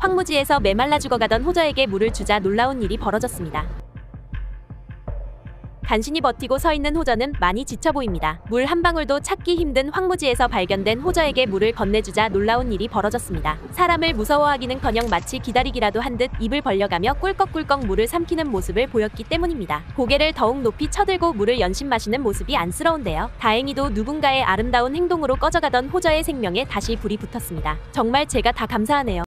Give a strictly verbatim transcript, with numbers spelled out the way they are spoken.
황무지에서 메말라 죽어가던 호저에게 물을 주자 놀라운 일이 벌어졌습니다. 간신히 버티고 서 있는 호저는 많이 지쳐 보입니다. 물 한 방울도 찾기 힘든 황무지에서 발견된 호저에게 물을 건네주자 놀라운 일이 벌어졌습니다. 사람을 무서워하기는커녕 마치 기다리기라도 한 듯 입을 벌려가며 꿀꺽꿀꺽 물을 삼키는 모습을 보였기 때문입니다. 고개를 더욱 높이 쳐들고 물을 연신 마시는 모습이 안쓰러운데요. 다행히도 누군가의 아름다운 행동으로 꺼져가던 호저의 생명에 다시 불이 붙었습니다. 정말 제가 다 감사하네요.